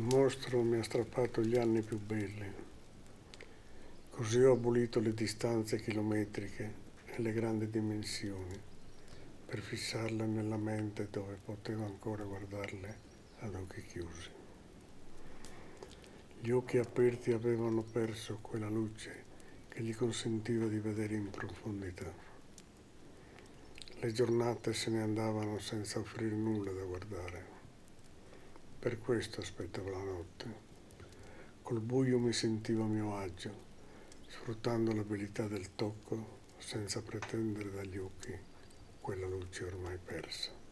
Un mostro mi ha strappato gli anni più belli, così ho abolito le distanze chilometriche e le grandi dimensioni per fissarle nella mente dove potevo ancora guardarle ad occhi chiusi. Gli occhi aperti avevano perso quella luce che gli consentiva di vedere in profondità. Le giornate se ne andavano senza offrire nulla da guardare. Per questo aspettavo la notte. Col buio mi sentivo a mio agio, sfruttando l'abilità del tocco senza pretendere dagli occhi quella luce ormai persa.